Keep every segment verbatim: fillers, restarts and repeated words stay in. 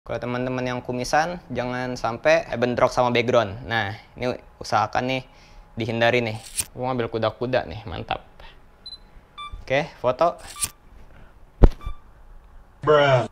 Kalau teman-teman yang kumisan, jangan sampai bentrok sama background. Nah, ini usahakan nih dihindari nih. Gue ngambil kuda-kuda nih, mantap. Oke, foto. Bruh.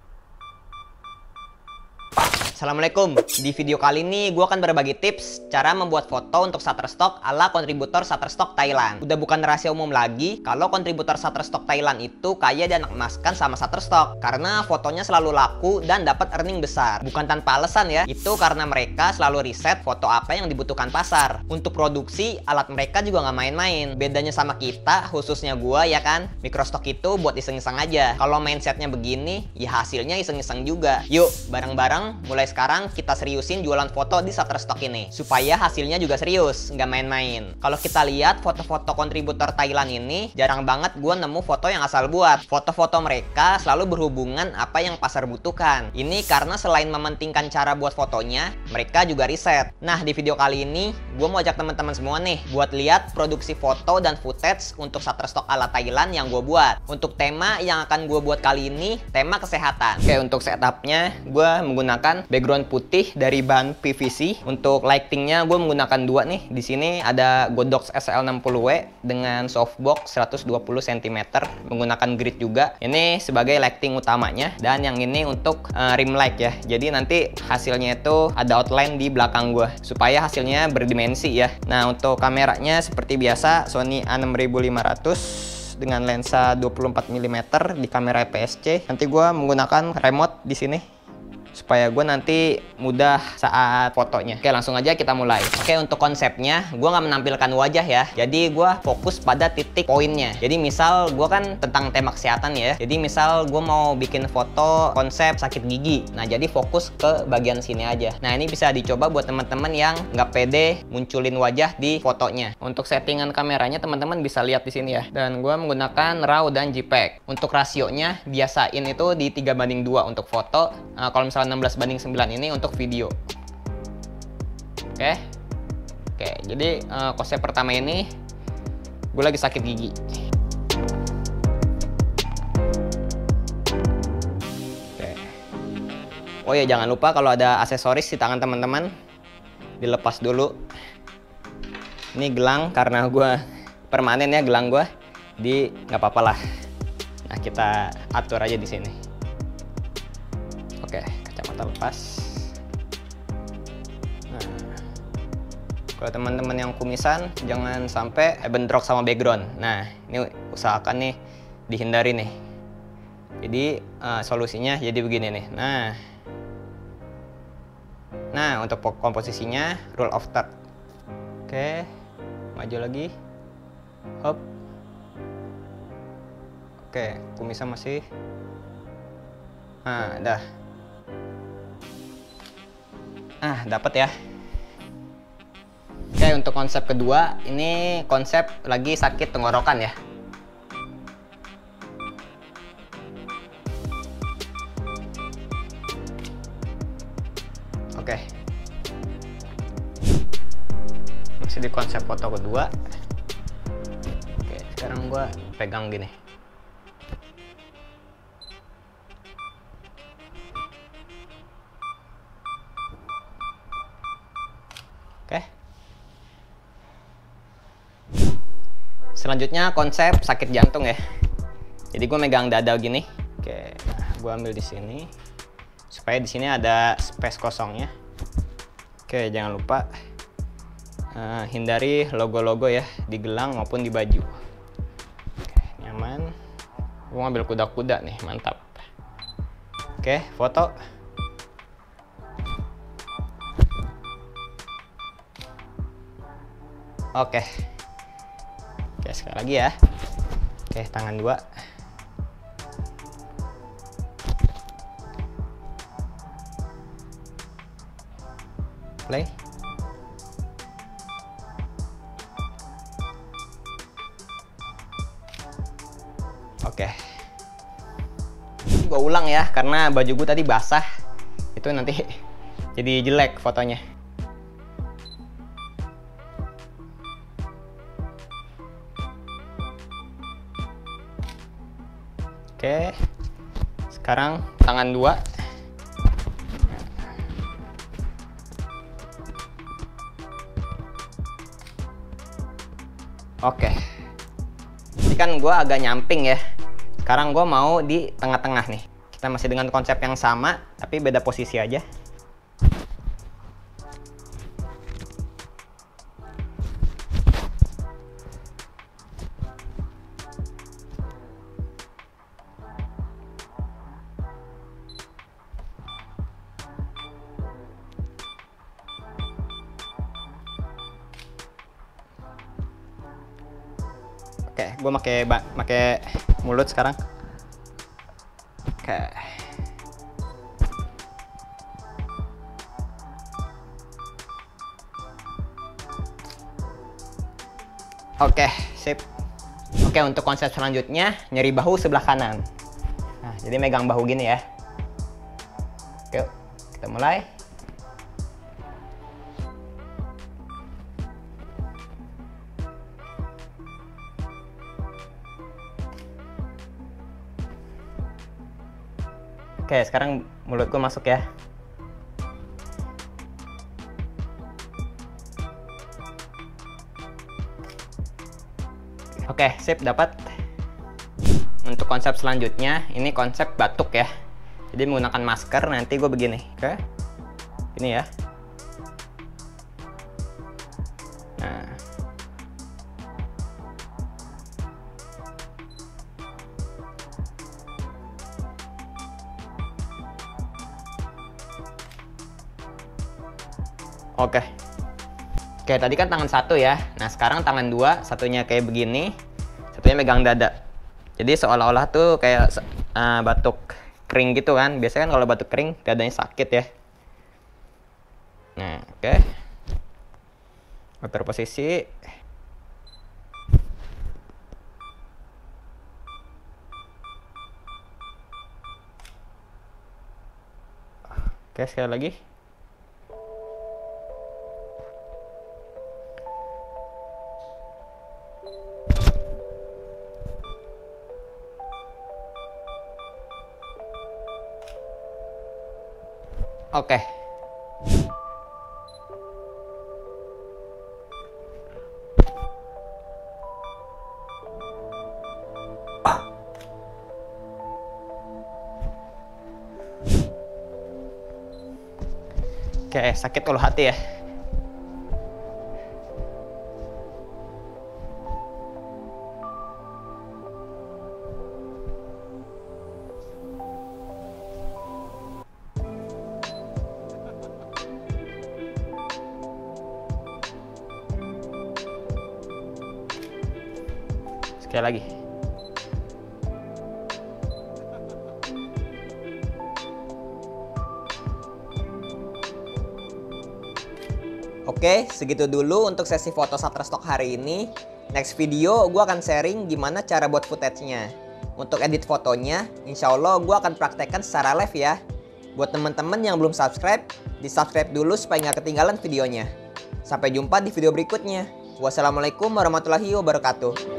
Assalamualaikum. Di video kali ini gue akan berbagi tips cara membuat foto untuk Shutterstock ala kontributor Shutterstock Thailand. Udah bukan rahasia umum lagi kalau kontributor Shutterstock Thailand itu kaya dan emaskan sama Shutterstock karena fotonya selalu laku dan dapat earning besar. Bukan tanpa alasan ya, itu karena mereka selalu riset foto apa yang dibutuhkan pasar. Untuk produksi, alat mereka juga nggak main-main. Bedanya sama kita, khususnya gue ya kan, Microstock itu buat iseng-iseng aja. Kalau mindsetnya begini, ya hasilnya iseng-iseng juga. Yuk, bareng-bareng mulai sekarang kita seriusin jualan foto di Shutterstock ini supaya hasilnya juga serius, nggak main-main. Kalau kita lihat foto-foto kontributor Thailand ini, jarang banget gue nemu foto yang asal buat. Foto-foto mereka selalu berhubungan apa yang pasar butuhkan. Ini karena selain mementingkan cara buat fotonya, mereka juga riset. Nah, di video kali ini gue mau ajak teman-teman semua nih buat lihat produksi foto dan footage untuk Shutterstock ala Thailand yang gue buat. Untuk tema yang akan gue buat kali ini, tema kesehatan. Oke, untuk setupnya gue menggunakan background putih dari bahan P V C. Untuk lightingnya gue menggunakan dua nih. Di sini ada Godox S L enam puluh W dengan softbox seratus dua puluh sentimeter menggunakan grid juga. Ini sebagai lighting utamanya dan yang ini untuk uh, rim light ya. Jadi nanti hasilnya itu ada outline di belakang gue supaya hasilnya berdimensi ya. Nah, untuk kameranya seperti biasa Sony A enam ribu lima ratus dengan lensa dua puluh empat milimeter di kamera A P S C. Nanti gue menggunakan remote di sini supaya gue nanti mudah saat fotonya. Oke, langsung aja kita mulai. Oke, untuk konsepnya gue nggak menampilkan wajah ya, jadi gue fokus pada titik poinnya. Jadi misal gue kan tentang tema kesehatan ya, jadi misal gue mau bikin foto konsep sakit gigi, nah jadi fokus ke bagian sini aja. Nah, ini bisa dicoba buat teman-teman yang nggak pede munculin wajah di fotonya. Untuk settingan kameranya teman-teman bisa lihat di sini ya, dan gue menggunakan RAW dan JPEG. Untuk rasionya biasain itu di tiga banding dua untuk foto. Nah, kalau misalnya enam belas banding sembilan ini untuk video. Oke. Oke, jadi uh, konsep pertama ini gue lagi sakit gigi. Oke. Oh ya, jangan lupa kalau ada aksesoris di tangan teman-teman dilepas dulu. Ini gelang karena gue permanen ya gelang gue, di nggak apa-apa lah. Nah, kita atur aja di sini. Oke, kacamata lepas. Nah, kalau teman-teman yang kumisan, jangan sampai bentrok sama background. Nah, ini usahakan nih dihindari nih. Jadi uh, solusinya jadi begini nih. Nah, nah untuk komposisinya rule of third. Oke, maju lagi. Hop. Oke, kumisan masih. Nah, dah. Ah, dapat ya. Oke, untuk konsep kedua, ini konsep lagi sakit tenggorokan ya. Oke. Masih di konsep foto kedua. Oke, sekarang gua pegang gini. Oke. Selanjutnya konsep sakit jantung ya. Jadi gue megang dada gini. Oke, nah, gue ambil di sini supaya di sini ada space kosongnya. Oke, jangan lupa uh, hindari logo-logo ya di gelang maupun di baju. Oke, nyaman. Gue ngambil kuda-kuda nih, mantap. Oke, foto. Oke. Oke, sekali lagi ya. Oke, tangan dua. Play. Oke. Gue ulang ya, karena baju gue tadi basah. Itu nanti jadi jelek fotonya. Oke, sekarang tangan dua. Oke. Ini kan gue agak nyamping ya. Sekarang gue mau di tengah-tengah nih. Kita masih dengan konsep yang sama, tapi beda posisi aja. Oke, gue pakai pakai mulut sekarang. Oke. Oke, sip. Oke, untuk konsep selanjutnya nyeri bahu sebelah kanan. Nah, jadi megang bahu gini ya. Oke, kita mulai. Oke, sekarang mulut gue masuk ya. Oke, sip, dapat. Untuk konsep selanjutnya, ini konsep batuk ya. Jadi menggunakan masker, nanti gue begini. Oke, ini ya. Nah. Oke. Oke, tadi kan tangan satu ya. Nah, sekarang tangan dua, satunya kayak begini, satunya megang dada. Jadi seolah-olah tuh kayak uh, batuk kering gitu kan. Biasanya kan kalau batuk kering, dadanya sakit ya. Nah, oke. Atur posisi. Oke, sekali lagi. Oke. Oke, sakit kalau hati ya. Sekali lagi. Oke, segitu dulu untuk sesi foto Shutterstock hari ini. Next video gue akan sharing gimana cara buat footage-nya. Untuk edit fotonya, insya Allah gue akan praktekkan secara live ya. Buat teman-teman yang belum subscribe, di-subscribe dulu supaya nggak ketinggalan videonya. Sampai jumpa di video berikutnya. Wassalamualaikum warahmatullahi wabarakatuh.